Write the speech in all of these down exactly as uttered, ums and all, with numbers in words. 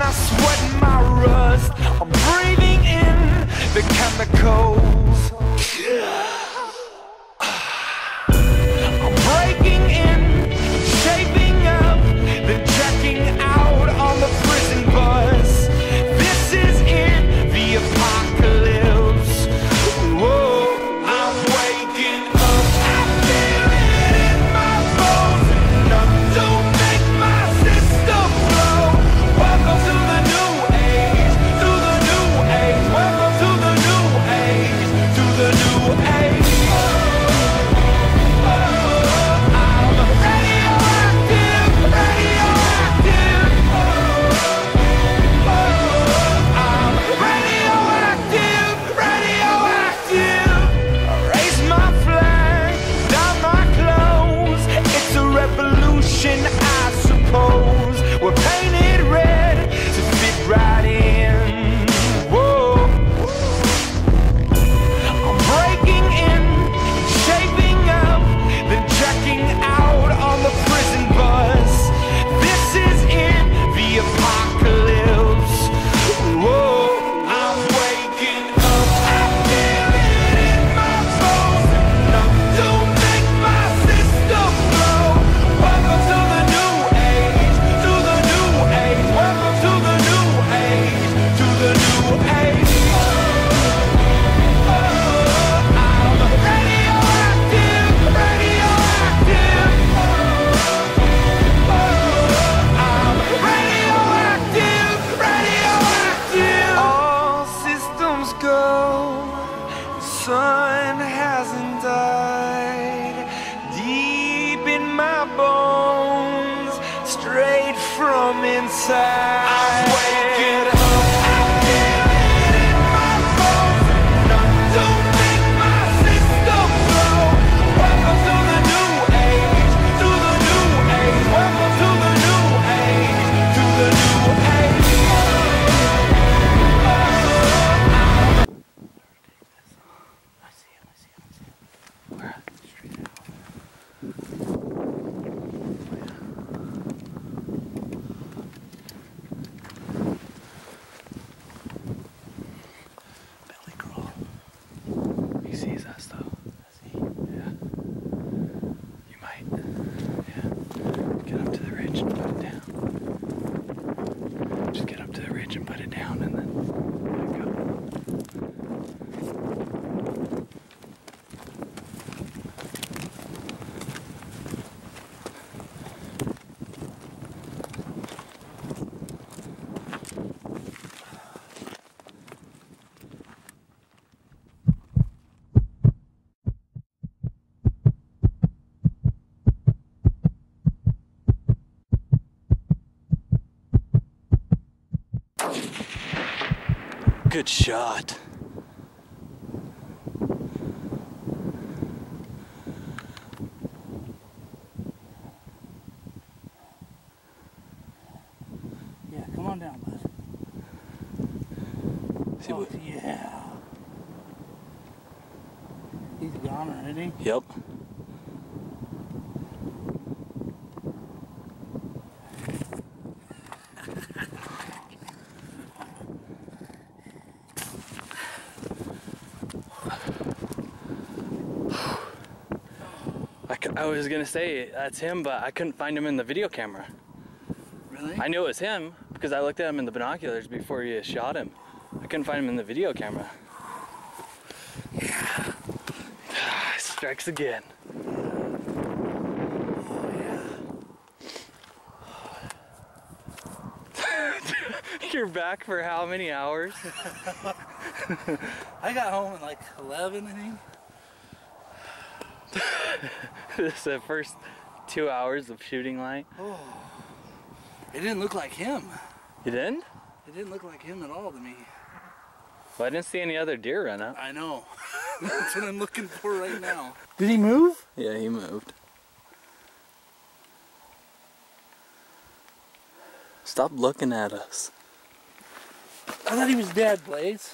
my sweat and my rust. I'm breathing in the chemicals. I'm breaking in, shaping up, then checking out on the prison bus. This is it, the apocalypse. Whoa, I'm waking up. I feel it in my bones, enough to make my system blow. Welcome to the new age, to the new age. Welcome to the new age, to the new age. I suppose we're painted red to fit right in. Whoa, I'm breaking in, shaping up, then checking out on the prison bus. This is it, the apocalypse. Whoa, I'm waking up. I feel it in my bones, enough to make my system blow. Welcome to the new age, to the new age. Welcome to the new age, to the new age. I'm radioactive, radioactive. I'm radioactive, radioactive. All systems go. The sun hasn't died. Deep in my bones, straight from inside. I'm waking up. I feel it in my bones, enough to make my system blow. Welcome to the new age, to the new age. Welcome to the new age, to the new age. I see him, I see him, I see him. Where? Straight out. Belly crawl. He sees us though. Does he? Yeah. You might. Yeah. Get up to the ridge and put it down. Just get up to the ridge and put it down and then let it go. Good shot. Yeah, come on down, bud. See what? Oh, yeah. He's gone already. Yep. I, I was gonna say that's him, but I couldn't find him in the video camera. Really? I knew it was him because I looked at him in the binoculars before you shot him. I couldn't find him in the video camera. Yeah. Strikes again. Oh yeah. You're back for how many hours? I got home at like eleven, I think. This is the first two hours of shooting light. Oh, it didn't look like him. You didn't? It didn't look like him at all to me. Well, I didn't see any other deer run up. I know. That's what I'm looking for right now. Did he move? Yeah, he moved. Stop looking at us. I thought he was dead, Blaze.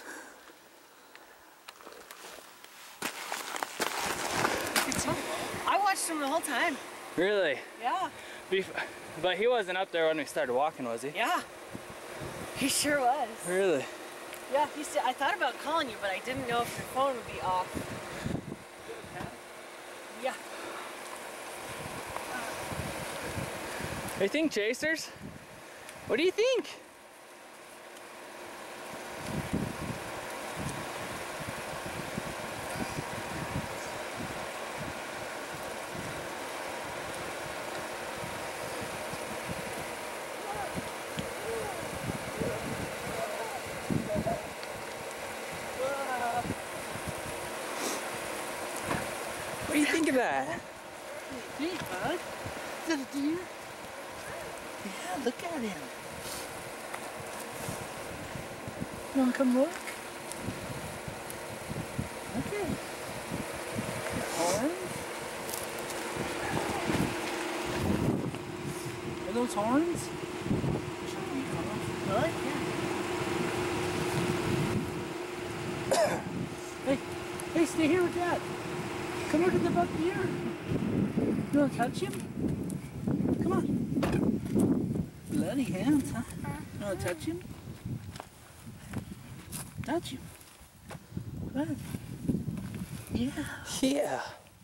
I watched him the whole time. Really? Yeah. Bef but he wasn't up there when we started walking, was he? Yeah. He sure was. Really? Yeah, he said, I thought about calling you, but I didn't know if your phone would be off. Yeah. What do you think, Chasers? What do you think? What do you think of that? Hey, bud. Is that a deer? Yeah, look at him. You wanna come look? Okay. Horns? Are those horns? What? Yeah. Hey, hey, stay here with Dad. Come look at the buck deer. You wanna touch him? Come on. Bloody hands, huh? You wanna touch him? Touch him. Good. Yeah. Yeah.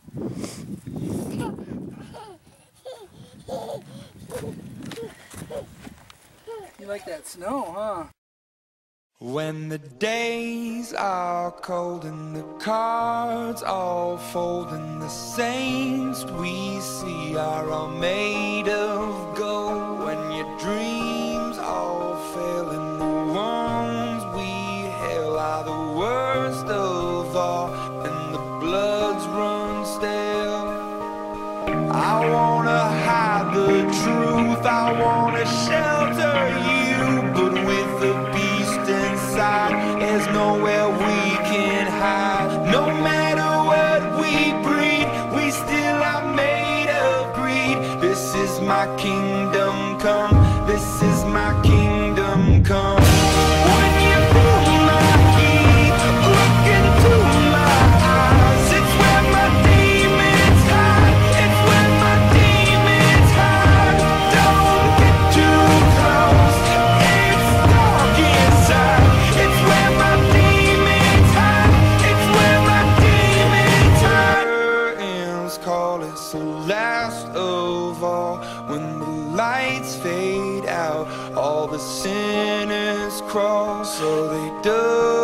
You like that snow, huh? When the days are cold and the cards all fold and the saints we see are all made of gold, when your dreams all fail and the ones we hail are the worst of all and the bloods run stale, I wanna hide the truth, I wanna shelter you, but with the beast inside, there's nowhere we can hide. No matter what we breed, we still are made of greed. This is my kingdom come, this is my kingdom come. When you pull my key, look into my eyes, it's where my demons hide, it's where my demons hide. Don't get too close, it's dark inside, it's where my demons hide, it's where my demons hide. Curtains call, it's the last of all. When the lights fade out, all the sinners crawl, so they do.